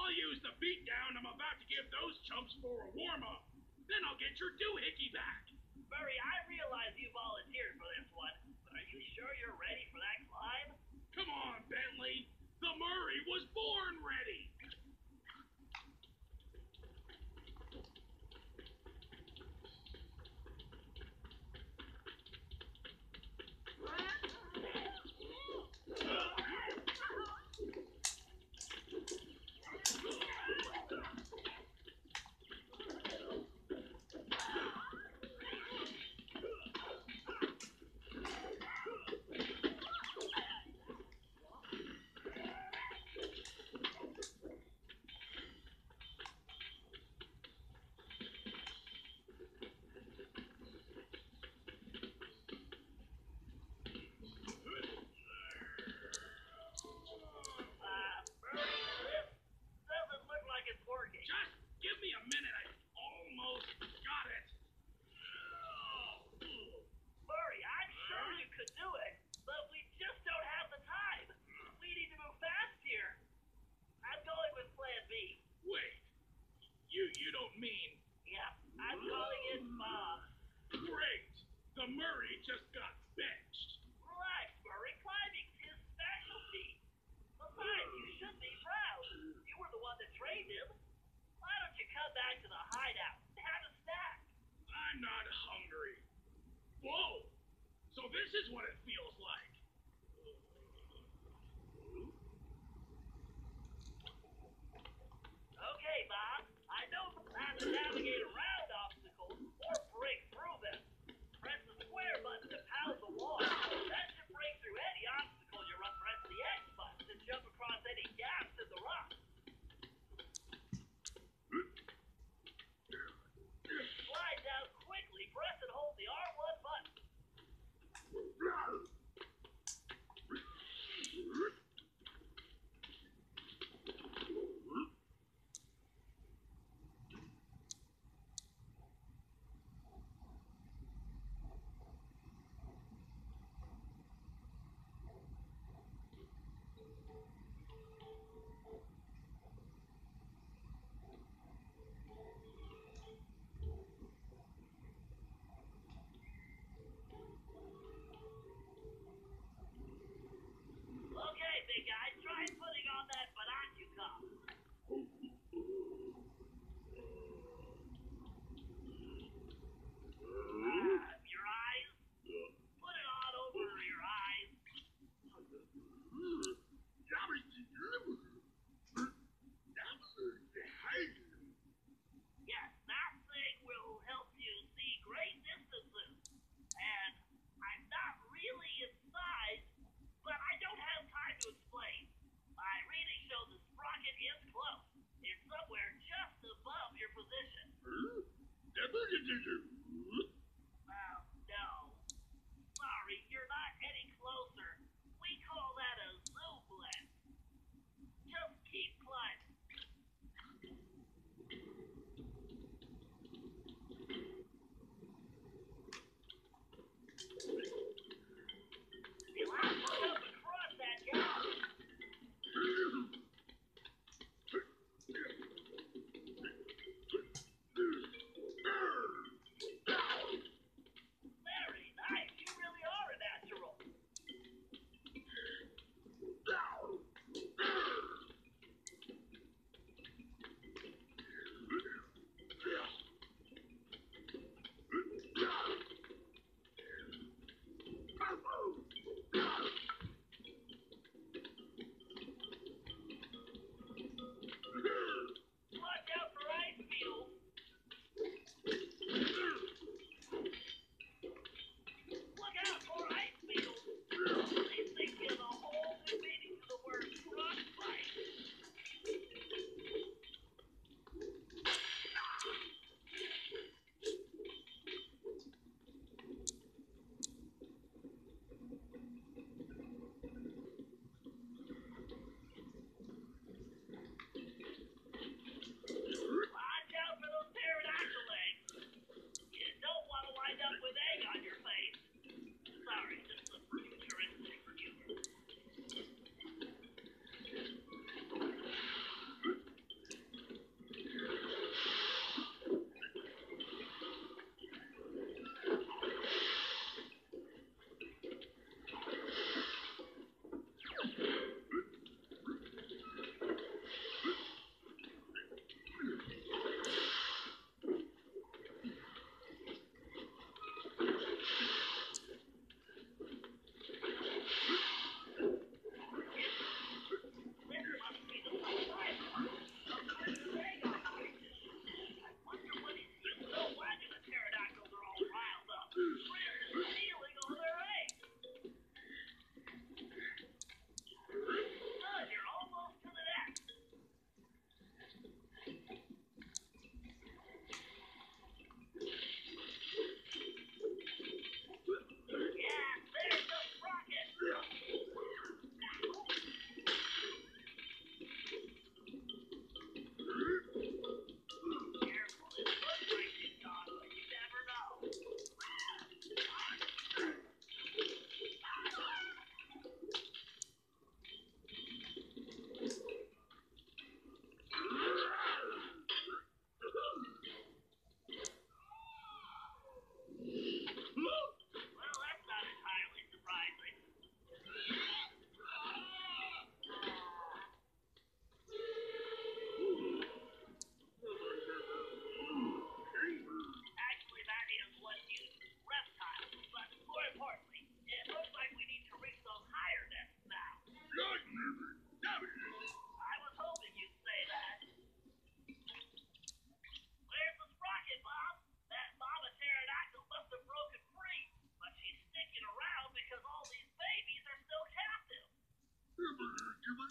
I'll use the beatdown I'm about to give those chumps for a warm-up. Then I'll get your doohickey back. Murray, I realize you volunteered for this one, but are you sure you're ready for that climb? Come on, Bentley. The Murray was born ready. Murray, this doesn't look like it's working. Just give me a minute. I almost got it. Murray, I'm sure you could do it, but we just don't have the time. We need to move fast here. I'm going with Plan B. Wait. You don't mean... Yeah, I'm calling it Bob. Great. The Murray just got benched. Relax, Murray. Climbing's his specialty. Besides, you should be proud. You were the one that trained him. Why don't you come back to the hideout and have a snack? I'm not hungry. Whoa! So this is what it feels like. Okay, Bob. I know how to navigate around obstacles or break through them. Press the square button to pound the wall. That should break through any obstacle you're up. Press the X button to jump across any gaps in the rock. Slide down quickly. Press and hold the R1 button.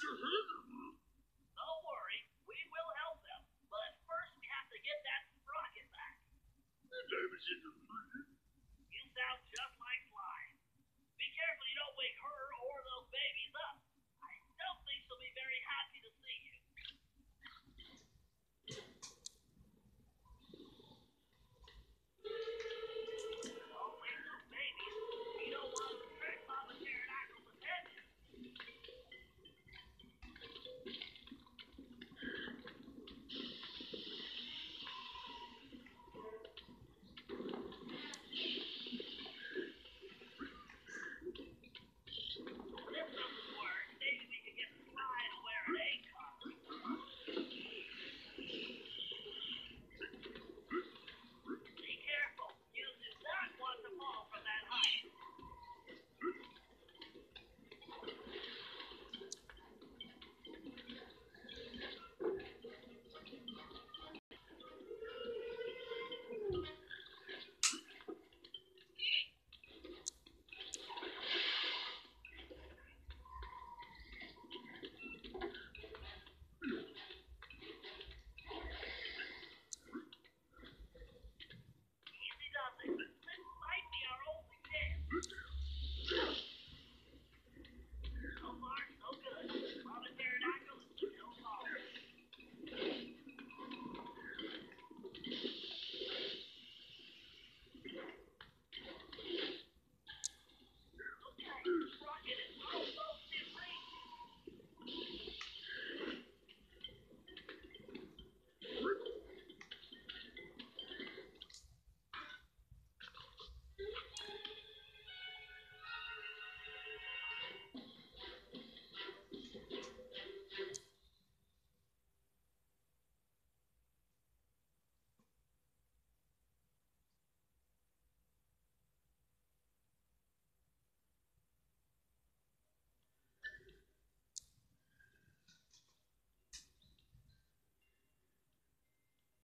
Don't worry, we will help them. But first we have to get that sprocket back. You sound just like Fly. Be careful you don't wake her or those babies up.